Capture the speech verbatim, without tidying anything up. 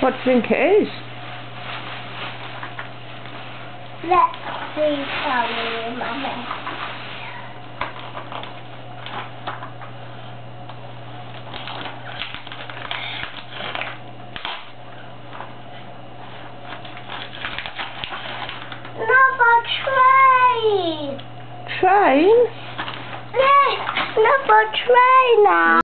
What do you think it is? Let's see, tell me, Mummy. Another train! Train? Yes, another train now.